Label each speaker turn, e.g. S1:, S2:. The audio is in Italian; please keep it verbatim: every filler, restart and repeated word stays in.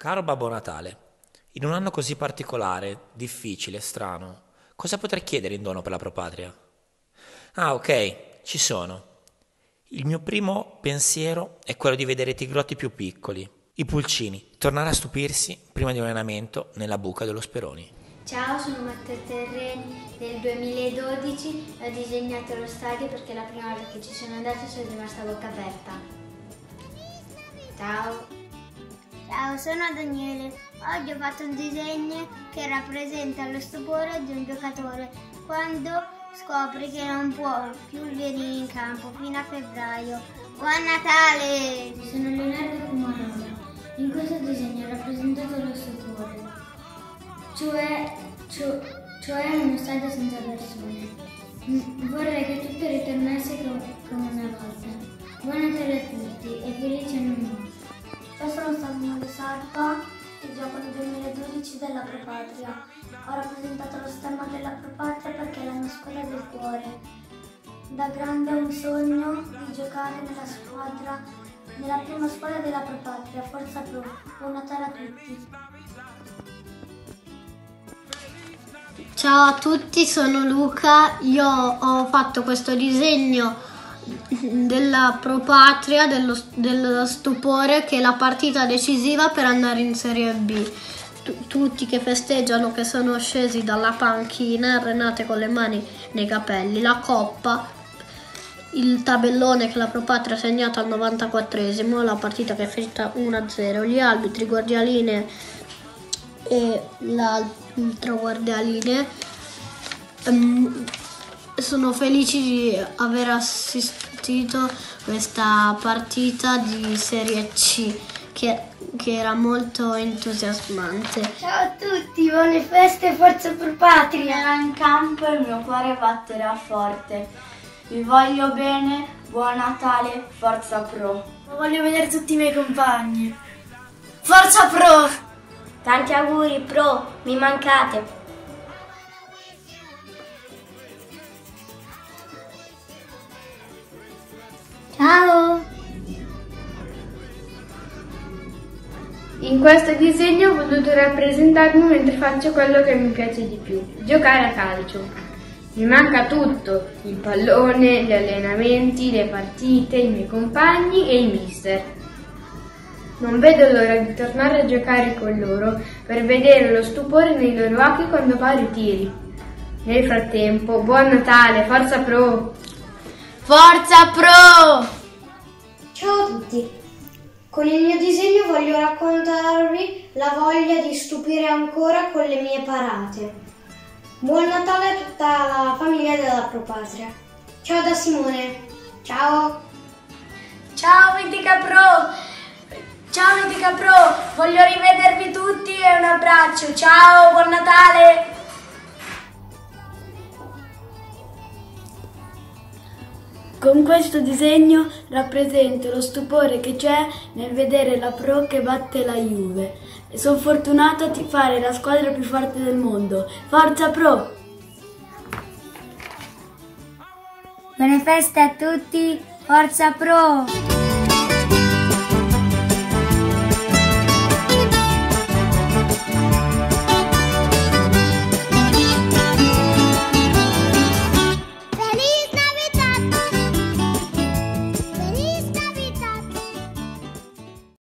S1: Caro Babbo Natale, in un anno così particolare, difficile, strano, cosa potrei chiedere in dono per la propatria? Ah, ok, ci sono. Il mio primo pensiero è quello di vedere i tigrotti più piccoli, i pulcini, tornare a stupirsi prima di un allenamento nella buca dello Speroni.
S2: Ciao, sono Matteo Terreni. Nel duemiladodici ho disegnato lo stadio perché la prima volta che ci sono andata sono rimasta a bocca aperta. Ciao.
S3: Ciao, sono Daniele. Oggi ho fatto un disegno che rappresenta lo stupore di un giocatore quando scopre che non può più venire in campo fino a febbraio. Buon Natale!
S2: Sono Leonardo Cumarola. In questo disegno ho rappresentato lo stupore, cioè, cioè, cioè uno stadio senza persone. Vorrei che tutto ritornasse come una volta. Buon Natale a tutti e felice anno nuovo.
S4: Io sono Samuele Sarpa e gioco nel duemiladodici della Propatria. Ho rappresentato lo stemma della Propatria perché è la mia scuola del cuore. Da grande ho un sogno di giocare nella squadra, nella prima squadra della Propatria, Forza Pro. Buon Natale a tutti!
S3: Ciao a tutti, sono Luca. Io ho fatto questo disegno della Propatria, dello, dello stupore, che è la partita decisiva per andare in Serie B. T- tutti che festeggiano, che sono scesi dalla panchina, Renate con le mani nei capelli, la coppa, il tabellone che la Propatria ha segnato al novantaquattresimo, la partita che è finita uno a zero, gli arbitri, guardialine e l'altro guardialine. Um, sono felici di aver assistito a questa partita di Serie C che, che era molto entusiasmante.
S4: Ciao a tutti, buone feste, Forza Propatria!
S5: Ero in campo e il mio cuore batterà forte. Vi voglio bene, buon Natale, Forza Pro!
S4: Voglio vedere tutti i miei compagni.
S5: Forza Pro!
S3: Tanti auguri Pro, mi mancate!
S2: Ciao!
S6: In questo disegno ho voluto rappresentarmi mentre faccio quello che mi piace di più, giocare a calcio. Mi manca tutto, il pallone, gli allenamenti, le partite, i miei compagni e il mister. Non vedo l'ora di tornare a giocare con loro per vedere lo stupore nei loro occhi quando paro i tiri. Nel frattempo, buon Natale, Forza Pro!
S5: Forza Pro!
S4: Ciao a tutti! Con il mio disegno voglio raccontarvi la voglia di stupire ancora con le mie parate. Buon Natale a tutta la famiglia della Propatria. Ciao da Simone. Ciao.
S5: Ciao Mitica Pro! Ciao Mitica Pro! Voglio rivedervi tutti e un abbraccio. Ciao, buon Natale!
S6: Con questo disegno rappresento lo stupore che c'è nel vedere la Pro che batte la Juve. E sono fortunato a tifare la squadra più forte del mondo. Forza Pro!
S2: Buone feste a tutti, Forza Pro!